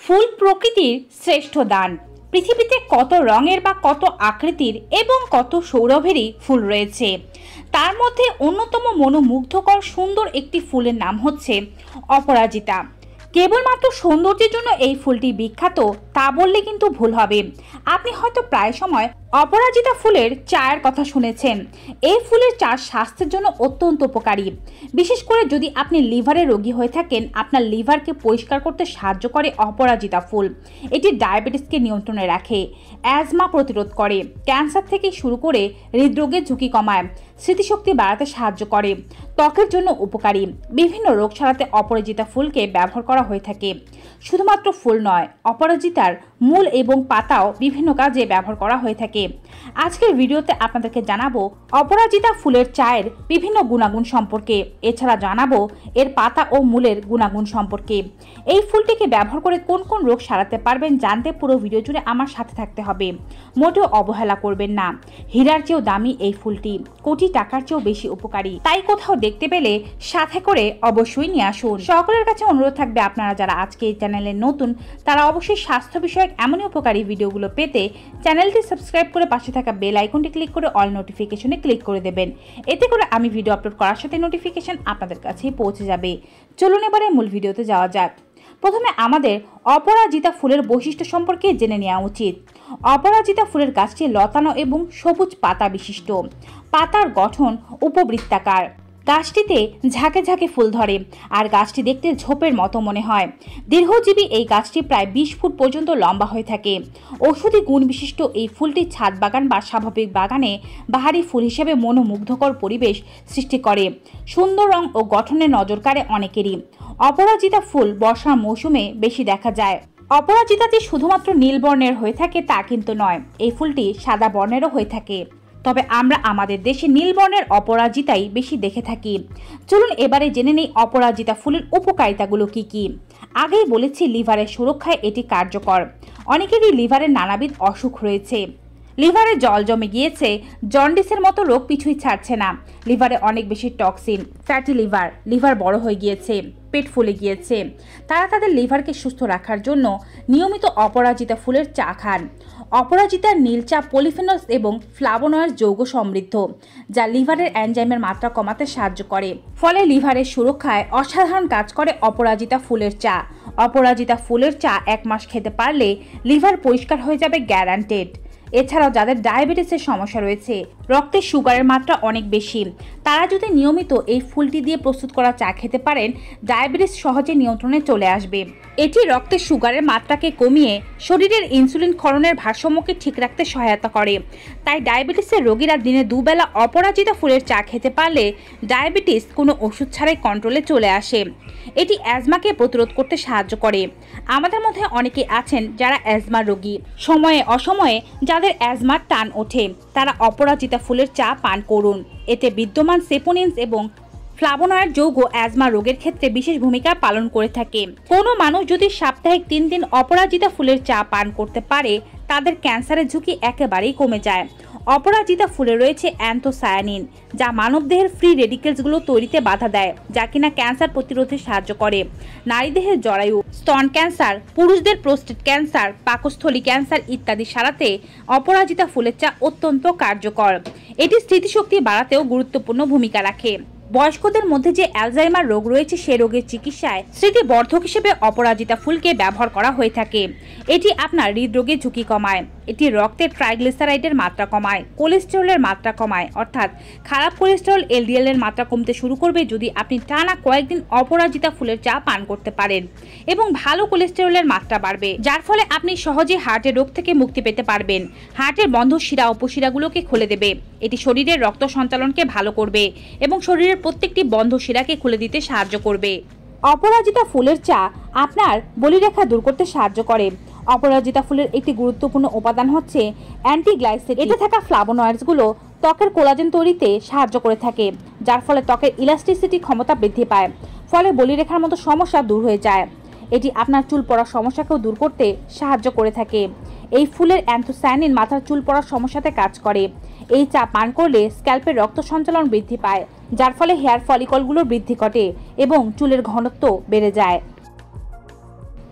ফুল প্রকৃতির শ্রেষ্ঠ দান। পৃথিবীতে কত রঙের বা কত আকৃতির এবং কত সৌরভেরই ফুল রয়েছে, তার মধ্যে অন্যতম মনোমুগ্ধকর সুন্দর একটি ফুলের নাম হচ্ছে অপরাজিতা। কেবলমাত্র সৌন্দর্যের জন্য এই ফুলটি বিখ্যাত তা বললে কিন্তু ভুল হবে। আপনি হয়তো প্রায় সময় অপরাজিতা ফুলের চায়ের কথা শুনেছেন। এই ফুলের চা স্বাস্থ্যের জন্য অত্যন্ত উপকারী। বিশেষ করে যদি আপনি লিভারের রোগী হয়ে থাকেন, আপনার লিভারকে পরিষ্কার করতে সাহায্য করে অপরাজিতা ফুল। এটি ডায়াবেটিসকে নিয়ন্ত্রণে রাখে, অ্যাজমা প্রতিরোধ করে, ক্যান্সার থেকে শুরু করে হৃদরোগের ঝুঁকি কমায়, স্মৃতিশক্তি বাড়াতে সাহায্য করে, ত্বকের জন্য উপকারী। বিভিন্ন রোগ সারাতে অপরাজিতা ফুলকে ব্যবহার করা হয়ে থাকে। শুধুমাত্র ফুল নয়, অপরাজিতার মূল এবং পাতাও বিভিন্ন কাজে ব্যবহার করা হয়ে থাকে। আজকের ভিডিওতে আপনাদেরকে জানাবো অপরাজিতা ফুলের চায়ের বিভিন্ন গুণাগুণ সম্পর্কে। এছাড়া জানাবো এর পাতা ও মূলের গুণাগুণ সম্পর্কে। এই ফুলটিকে ব্যবহার করে কোন কোন রোগ সারাতে পারবেন জানতে পুরো ভিডিও জুড়ে আমার সাথে থাকতে হবে। মোটেও অবহেলা করবেন না। হীরার চেয়েও দামি এই ফুলটি, কোটি টাকার চেয়েও বেশি উপকারী। তাই কোথাও দেখতে পেলে সাথে করে অবশ্যই নিয়ে আসুন। সকলের কাছে অনুরোধ থাকবে, আপনারা যারা আজকে এই চ্যানেলে নতুন তারা অবশ্যই স্বাস্থ্য বিষয়ক এমনই উপকারী ভিডিওগুলো পেতে চ্যানেলটি সাবস্ক্রাইব করে পাশে থাকা বেল আইকনটি ক্লিক করে অল নোটিফিকেশনে ক্লিক করে দেবেন। এতে করে আমি ভিডিও আপলোড করার সাথে নোটিফিকেশন আপনাদের কাছেই পৌঁছে যাবে। চলুন এবারে মূল ভিডিওতে যাওয়া যাক। প্রথমে আমাদের অপরাজিতা ফুলের বৈশিষ্ট্য সম্পর্কে জেনে নেওয়া উচিত। অপরাজিতা ফুলের গাছটি লতানো এবং সবুজ পাতা বিশিষ্ট। পাতার গঠন উপবৃত্তাকার। গাছটিতে ঝাঁকে ঝাঁকে ফুল ধরে আর গাছটি দেখতে ঝোপের মতো মনে হয়। দীর্ঘজীবী এই গাছটি প্রায় 20 ফুট পর্যন্ত লম্বা হয়ে থাকে। ঔষধি গুণ বিশিষ্ট এই ফুলটি ছাদ বাগান বা স্বাভাবিক বাগানে বাহারি ফুল হিসেবে মনোমুগ্ধকর পরিবেশ সৃষ্টি করে। সুন্দর রং ও গঠনে নজর কাড়ে অনেকেরই। অপরাজিতা ফুল বর্ষার মৌসুমে বেশি দেখা যায়। অপরাজিতা যে শুধুমাত্র নীল বর্ণের হয়ে থাকে তা কিন্তু নয়, এই ফুলটি সাদা বর্ণেরও হয়ে থাকে। তবে আমরা আমাদের দেশে নীল বর্ণের অপরাজিতাই বেশি দেখে থাকি। চলুন এবারে জেনে নেই অপরাজিতা ফুলের উপকারিতাগুলো কি কি। আগেই বলেছি লিভারের সুরক্ষায় এটি কার্যকর। অনেকেরই লিভারের নানাবিধ অসুখ রয়েছে। লিভারে জল জমে গিয়েছে, জন্ডিসের মতো রোগ পিছুই ছাড়ছে না। লিভারে অনেক বেশি টক্সিন, ফ্যাটি লিভার বড় হয়ে গিয়েছে, পেট ফুলে গিয়েছে। তারা তাদের লিভারকে সুস্থ রাখার জন্য নিয়মিত অপরাজিতা ফুলের চা খান। অপরাজিতার নীল চা পলিফেনলস এবং ফ্লাভোনয়েড যৌগ সমৃদ্ধ, যা লিভারের এনজাইমের মাত্রা কমাতে সাহায্য করে। ফলে লিভারের সুরক্ষায় অসাধারণ কাজ করে অপরাজিতা ফুলের চা। অপরাজিতা ফুলের চা 1 মাস খেতে পারলে লিভার পরিষ্কার হয়ে যাবে, গ্যারান্টেড। এছাড়াও যাদের ডায়াবেটিসের সমস্যা রয়েছে, রক্তে সুগারের মাত্রা অনেক বেশি, তারা যদি নিয়মিত এই ফুলটি দিয়ে প্রস্তুত করা চা খেতে পারেন, ডায়াবেটিস সহজে নিয়ন্ত্রণে চলে আসবে। এটি রক্তে সুগারের মাত্রাকে কমিয়ে শরীরের ইনসুলিন ক্ষরণের ভারসাম্যকে ঠিক রাখতে সহায়তা করে। তাই ডায়াবেটিসের রোগীরা দিনে 2 বেলা অপরাজিতা ফুলের চা খেতে পারলে ডায়াবেটিস কোনো ওষুধ ছাড়াই কন্ট্রোলে চলে আসে। এটি অ্যাজমাকে প্রতিরোধ করতে সাহায্য করে। আমাদের মধ্যে অনেকে আছেন যারা অ্যাজমার রোগী। সময়ে অসময়ে যাদের অ্যাজমার টান ওঠে, তারা অপরাজিতা ফুলের চা পান করুন। এতে বিদ্যমান সেপোনিনস এবং ফ্লাভোনয়েড যৌগ অ্যাজমা রোগের ক্ষেত্রে বিশেষ ভূমিকা পালন করে থাকে। কোনো মানুষ যদি সাপ্তাহিক 3 দিন অপরাজিতা ফুলের চা পান করতে পারে, তাদের ক্যান্সারের ঝুঁকি একেবারেই কমে যায়। অপরাজিতা ফুলে রয়েছে অ্যান্থোসায়ানিন, যা মানবদেহের ফ্রি রেডিকেলসগুলো তৈরিতে বাধা দেয়, যা কিনা ক্যান্সার প্রতিরোধে সাহায্য করে। নারীদেহের জরায়ু, স্তন ক্যান্সার, পুরুষদের প্রোস্টেট ক্যান্সার, পাকস্থলী ক্যান্সার ইত্যাদি সারাতে অপরাজিতা ফুলের চা অত্যন্ত কার্যকর। এটি স্মৃতিশক্তি বাড়াতেও গুরুত্বপূর্ণ ভূমিকা রাখে। বয়স্কদের মধ্যে যে অ্যালজাইমার রোগ রয়েছে, সে রোগের চিকিৎসায় স্মৃতিবর্ধক হিসেবে অপরাজিতা ফুলকে ব্যবহার করা হয়ে থাকে। এটি আপনার হৃদরোগের ঝুঁকি কমায়। এটি রক্তের ট্রাইগ্লিসারাইডের মাত্রা কমায়, কোলেস্টেরলের মাত্রা কমায়, অর্থাৎ খারাপ কোলেস্টেরল এলডিএল এর মাত্রা কমতে শুরু করবে যদি আপনি টানা কয়েকদিন অপরাজিতা ফুলের চা পান করতে পারেন। এবং ভালো কোলেস্টেরলের মাত্রা বাড়বে, যার ফলে আপনি সহজে হার্টের রোগ থেকে মুক্তি পেতে পারবেন। হার্টের বন্ধ শিরা উপশিরাগুলোকে খুলে দেবে। এটি শরীরের রক্ত সঞ্চালনকে ভালো করবে এবং শরীরের প্রত্যেকটি বন্ধ শিরাকে খুলে দিতে সাহায্য করবে। অপরাজিতা ফুলের চা আপনার বলিরেখা দূর করতে সাহায্য করে। অপরাজিতা ফুলের একটি গুরুত্বপূর্ণ উপাদান হচ্ছে অ্যান্টিগ্লাইসেটিক। এতে থাকা ফ্লাভোনয়েডসগুলো ত্বকের কোলাজেন তৈরিতে সাহায্য করে থাকে, যার ফলে ত্বকের ইলাস্টিসিটি ক্ষমতা বৃদ্ধি পায়। ফলে বলিরেখার মতো সমস্যা দূর হয়ে যায়। এটি আপনার চুল পড়ার সমস্যাকেও দূর করতে সাহায্য করে থাকে। এই ফুলের অ্যান্থোসায়ানিন মাথার চুল পড়ার সমস্যাতে কাজ করে। এই চা পান করলে স্ক্যাল্পের রক্ত সঞ্চালন বৃদ্ধি পায়, যার ফলে হেয়ার ফলিকলগুলোর বৃদ্ধি ঘটে এবং চুলের ঘনত্ব বেড়ে যায়।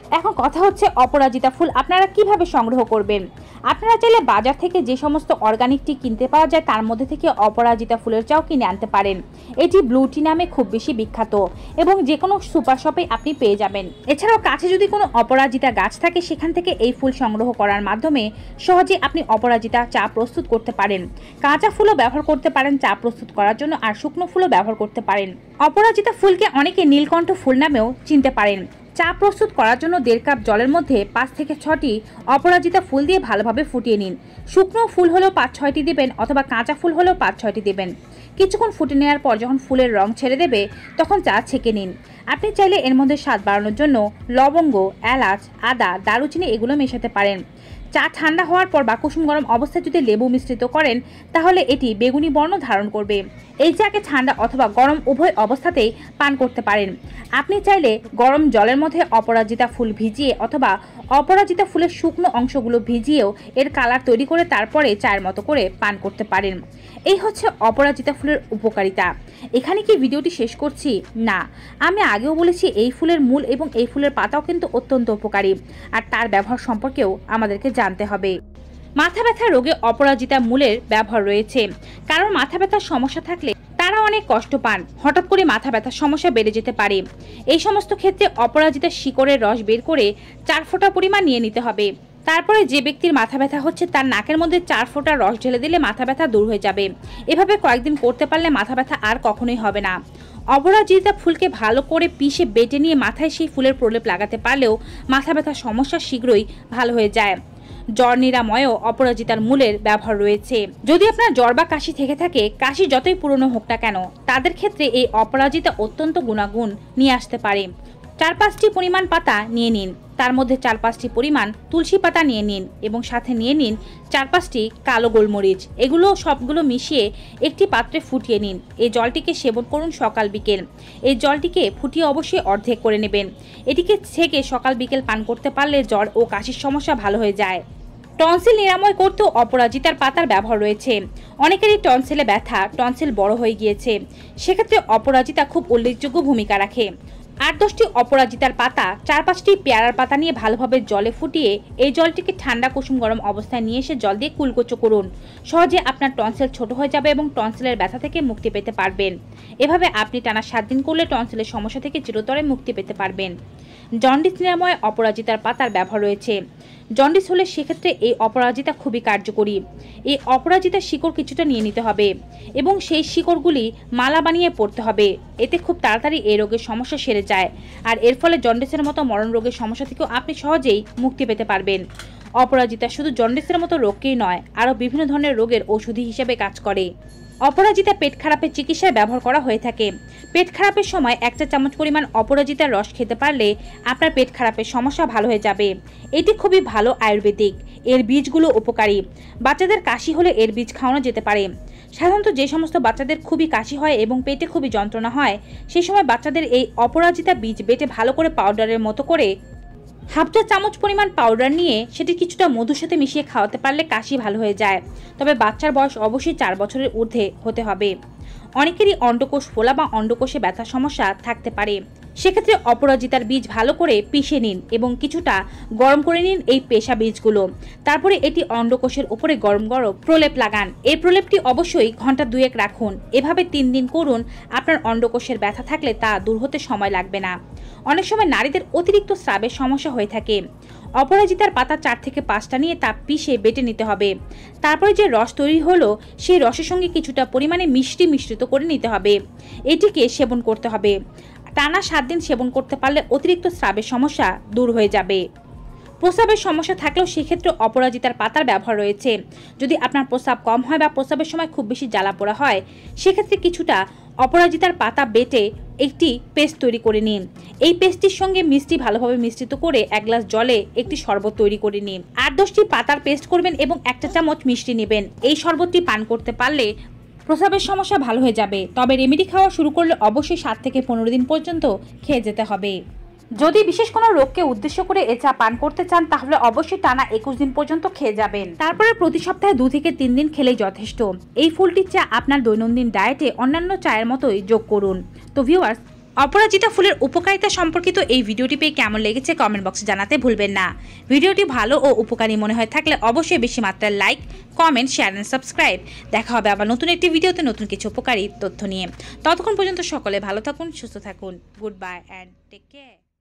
এখন কথা হচ্ছে অপরাজিতা ফুল আপনারা কিভাবে সংগ্রহ করবেন। আপনারা চাইলে বাজার থেকে যে সমস্ত অর্গানিক টি কিনতে পাওয়া যায় তার মধ্যে থেকে অপরাজিতা ফুলের চাও কিনে আনতে পারেন। এটি ব্লু টি নামে খুব বেশি বিখ্যাত এবং যে কোনো সুপার শপে আপনি পেয়ে যাবেন। এছাড়াও কাছে যদি কোনো অপরাজিতা গাছ থাকে সেখান থেকে এই ফুল সংগ্রহ করার মাধ্যমে সহজে আপনি অপরাজিতা চা প্রস্তুত করতে পারেন। কাঁচা ফুলও ব্যবহার করতে পারেন চা প্রস্তুত করার জন্য, আর শুকনো ফুলও ব্যবহার করতে পারেন। অপরাজিতা ফুলকে অনেকে নীলকণ্ঠ ফুল নামেও চিনতে পারেন। চা প্রস্তুত করার জন্য 1.5 কাপ জলের মধ্যে 5 থেকে 6টি অপরাজিতা ফুল দিয়ে ভালোভাবে ফুটিয়ে নিন। শুকনো ফুল হলেও 5-6টি দেবেন অথবা কাঁচা ফুল হলেও 5-6টি দেবেন। কিছুক্ষণ ফুটে নেওয়ার পর যখন ফুলের রং ছেড়ে দেবে তখন চা ছেঁকে নিন। আপনি চাইলে এর মধ্যে স্বাদ বাড়ানোর জন্য লবঙ্গ, এলাচ, আদা, দারুচিনি এগুলো মেশাতে পারেন। চা ঠান্ডা হওয়ার পর বা কুসুম গরম অবস্থায় যদি লেবু মিশ্রিত করেন তাহলে এটি বেগুনি বর্ণ ধারণ করবে। এই চাকে ঠান্ডা অথবা গরম উভয় অবস্থাতেই পান করতে পারেন। আপনি চাইলে গরম জলের মধ্যে অপরাজিতা ফুল ভিজিয়ে অথবা অপরাজিতা ফুলের শুকনো অংশগুলো ভিজিয়েও এর কালার তৈরি করে তারপরে চায়ের মতো করে পান করতে পারেন। এই হচ্ছে অপরাজিতা ফুলের উপকারিতা। এখানে কি ভিডিওটি শেষ করছি? না, আমি আগেও বলেছি এই ফুলের মূল এবং এই ফুলের পাতাও কিন্তু অত্যন্ত উপকারী, আর তার ব্যবহার সম্পর্কেও আমাদেরকে জানতে হবে। মাথা ব্যথা রোগে অপরাজিতা মূলের ব্যবহার রয়েছে। কারণ মাথা ব্যথার সমস্যা থাকলে তারা অনেক কষ্ট পান, হঠাৎ করে মাথা ব্যথার সমস্যা বেড়ে যেতে পারে। এই সমস্ত ক্ষেত্রে অপরাজিতা শিকড়ের রস বের করে 4 ফোঁটা পরিমাণ নিয়ে নিতে হবে। তারপরে যে ব্যক্তির মাথা ব্যথা হচ্ছে তার নাকের মধ্যে 4 ফোঁটা রস ঢেলে দিলে মাথা ব্যথা দূর হয়ে যাবে। এভাবে কয়েকদিন করতে পারলে মাথা ব্যথা আর কখনোই হবে না। অপরাজিতা ফুলকে ভালো করে পিষে বেটে নিয়ে মাথায় সেই ফুলের প্রলেপ লাগাতে পারলেও মাথা ব্যথার সমস্যা শীঘ্রই ভালো হয়ে যায়। জ্বর নিরাময়েও অপরাজিতার মূলের ব্যবহার রয়েছে। যদি আপনার জ্বর বা কাশি থেকে থাকে, কাশি যতই পুরনো হোক না কেন, তাদের ক্ষেত্রে এই অপরাজিতা অত্যন্ত গুণাগুণ নিয়ে আসতে পারে। 4-5টি পরিমাণ পাতা নিয়ে নিন, তার মধ্যে 4-5টি পরিমাণ তুলসী পাতা নিয়ে নিন এবং সাথে নিয়ে নিন 4-5টি কালো গোলমরিচ। এগুলো সবগুলো মিশিয়ে একটি পাত্রে ফুটিয়ে নিন। এই জলটিকে সেবন করুন সকাল বিকেল। এই জলটিকে ফুটিয়ে অবশ্যই অর্ধেক করে নেবেন। এটিকে ছেঁকে সকাল বিকেল পান করতে পারলে জ্বর ও কাশির সমস্যা ভালো হয়ে যায়। টনসিল নিরাময় করতেও অপরাজিতার পাতার ব্যবহার রয়েছে। অনেকেরই টনসিলে ব্যথা, টনসিল বড় হয়ে গিয়েছে, সেক্ষেত্রে অপরাজিতা খুব উল্লেখযোগ্য ভূমিকা রাখে। 8-10টি অপরাজিতার পাতা, 4-5টি পেয়ারার পাতা নিয়ে ভালোভাবে জলে ফুটিয়ে এই জলটিকে ঠান্ডা কুসুম গরম অবস্থায় নিয়ে এসে জল দিয়ে কুলকুচো করুন। সহজে আপনার টনসিল ছোট হয়ে যাবে এবং টনসিলের ব্যথা থেকে মুক্তি পেতে পারবেন। এভাবে আপনি টানা 7 দিন করলে টনসিলের সমস্যা থেকে চিরতরে মুক্তি পেতে পারবেন। জন্ডিস নিরাময়ে অপরাজিতার পাতার ব্যবহার রয়েছে। জন্ডিস হলে সেক্ষেত্রে এই অপরাজিতা খুবই কার্যকরী। এই অপরাজিতার শিকড় কিছুটা নিয়ে নিতে হবে এবং সেই শিকড়গুলি মালা বানিয়ে পড়তে হবে। এতে খুব তাড়াতাড়ি এই রোগের সমস্যা সেরে যায়, আর এর ফলে জন্ডিসের মতো মরণ রোগের সমস্যা থেকেও আপনি সহজেই মুক্তি পেতে পারবেন। অপরাজিতা শুধু জন্ডিসের মতো রোগকেই নয়, আরও বিভিন্ন ধরনের রোগের ঔষধি হিসেবে কাজ করে। অপরাজিতা পেট খারাপের চিকিৎসায় ব্যবহার করা হয়ে থাকে। পেট খারাপের সময় 1 চা চামচ পরিমাণ অপরাজিতার রস খেতে পারলে আপনার পেট খারাপের সমস্যা ভালো হয়ে যাবে। এটি খুবই ভালো আয়ুর্বেদিক। এর বীজগুলো উপকারী। বাচ্চাদের কাশি হলে এর বীজ খাওয়ানো যেতে পারে। সাধারণত যে সমস্ত বাচ্চাদের খুবই কাশি হয় এবং পেটে খুবই যন্ত্রণা হয়, সেই সময় বাচ্চাদের এই অপরাজিতা বীজ বেটে ভালো করে পাউডারের মতো করে 1/2 চা চামচ পরিমাণ পাউডার নিয়ে সেটি কিছুটা মধুর সাথে মিশিয়ে খাওয়াতে পারলে কাশি ভালো হয়ে যায়। তবে বাচ্চার বয়স অবশ্যই 4 বছরের ঊর্ধ্বে হতে হবে। অনেকেরই অন্ডকোষ ফোলা বা অন্ডকোষে ব্যথার সমস্যা থাকতে পারে। সেক্ষেত্রে অপরাজিতার বীজ ভালো করে পিষে নিন এবং কিছুটা গরম করে নিন এই পেশা বীজগুলো। তারপরে এটি অন্ডকোষের উপরে গরম গরম প্রলেপ লাগান। এই প্রলেপটি অবশ্যই ঘন্টা 2-1 রাখুন। এভাবে 3 দিন করুন। আপনার অন্ডকোষের ব্যথা থাকলে তা দূর হতে সময় লাগবে না। অনেক সময় নারীদের অতিরিক্ত স্রাবের সমস্যা হয়ে থাকে। অপরাজিতার পাতা 4 থেকে 5টা নিয়ে তা পিষে বেটে নিতে হবে। তারপরে যে রস তৈরি হলো সেই রসের সঙ্গে কিছুটা পরিমাণে মিষ্টি মিশ্রিত করে নিতে হবে। এটিকে সেবন করতে হবে। টানা 7 দিন সেবন করতে পারলে অতিরিক্ত স্রাবের সমস্যা দূর হয়ে যাবে। প্রস্রাবের সমস্যা থাকলেও সেক্ষেত্রে অপরাজিতার পাতার ব্যবহার রয়েছে। যদি আপনার প্রস্রাব কম হয় বা প্রস্রাবের সময় খুব বেশি জ্বালা পোড়া হয়, সেক্ষেত্রে কিছুটা অপরাজিতার পাতা বেটে একটি পেস্ট তৈরি করে নিন। এই পেস্টটির সঙ্গে মিষ্টি ভালোভাবে মিশ্রিত করে 1 গ্লাস জলে একটি শরবত তৈরি করে নিন। 8-10টি পাতার পেস্ট করবেন এবং 1 চা চামচ মিষ্টি নেবেন। এই শরবতটি পান করতে পারলে প্রস্রাবের সমস্যা ভালো হয়ে যাবে। তবে রেমেডি খাওয়া শুরু করলে অবশ্যই 7 থেকে 15 দিন পর্যন্ত খেয়ে যেতে হবে। যদি বিশেষ কোনো রোগকে উদ্দেশ্য করে এ চা পান করতে চান তাহলে অবশ্যই টানা 21 দিন পর্যন্ত খেয়ে যাবেন। তারপরে প্রতি সপ্তাহে 2 থেকে 3 দিন খেলেই যথেষ্ট। এই ফুলটির চা আপনার দৈনন্দিন ডায়েটে অন্যান্য চায়ের মতোই যোগ করুন। তো ভিউয়ার্স, অপরাজিতা ফুলের উপকারিতা সম্পর্কিত এই ভিডিওটি পেয়ে কেমন লেগেছে কমেন্ট বক্সে জানাতে ভুলবেন না। ভিডিওটি ভালো ও উপকারী মনে হয় থাকলে অবশ্যই বেশি মাত্রায় like, comment, share and subscribe. দেখা হবে আবার নতুন একটি ভিডিওতে নতুন কিছু উপকারী তথ্য নিয়ে। ততক্ষণ পর্যন্ত সকলে ভালো থাকুন, সুস্থ থাকুন। Good bye and take care.